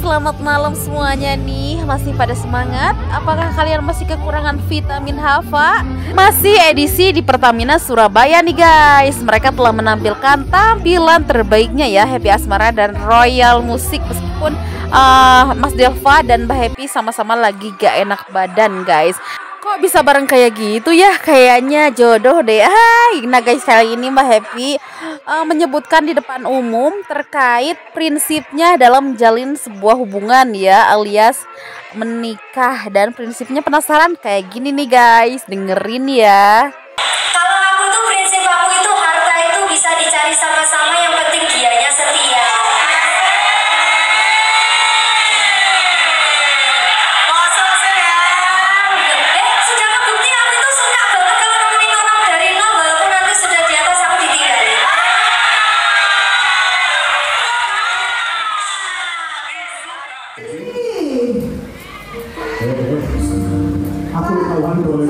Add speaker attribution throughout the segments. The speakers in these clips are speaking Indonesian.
Speaker 1: selamat malam semuanya nih. Masih pada semangat? Apakah kalian masih kekurangan vitamin Hafa? Masih edisi di Pertamina Surabaya nih guys. Mereka telah menampilkan tampilan terbaiknya ya, Happy Asmara dan Royal Music. Meskipun Mas Delva dan Mbak Happy sama-sama lagi gak enak badan guys. Kok bisa bareng kayak gitu ya? Kayaknya jodoh deh. Nah guys, kali ini Mbak Happy menyebutkan di depan umum terkait prinsipnya dalam menjalin sebuah hubungan ya, alias menikah. Dan prinsipnya penasaran kayak gini nih guys, dengerin ya.
Speaker 2: Kalau aku tuh prinsip aku itu harta itu bisa dicari sama-sama, yang penting dianya setia.
Speaker 3: Aku kawan boleh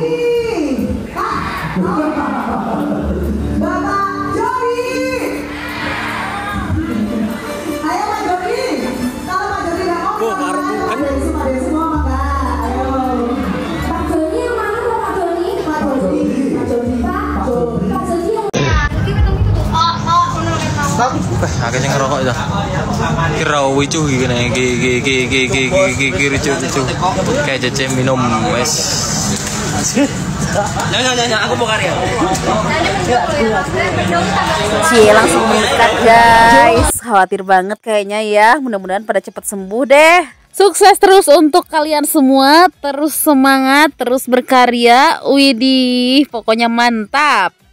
Speaker 3: Bapak Jody. Ayo Pak Jody. Kalau Pak Jody nggak mau, ada semua maka. Ayo. Pak Jody yang mana Pak Jody? Pak Jody. Pak Jody. Pak Jody.
Speaker 4: Akhirnya ngerokok itu. Kira wicu gini, ricu kayak Cece minum wes. Nyanyi, aku mau karya.
Speaker 1: Cie langsung mendekat guys. Khawatir banget kayaknya ya. Mudah-mudahan pada cepet sembuh deh. Sukses terus untuk kalian semua. Terus semangat, terus berkarya. Widih, pokoknya mantap.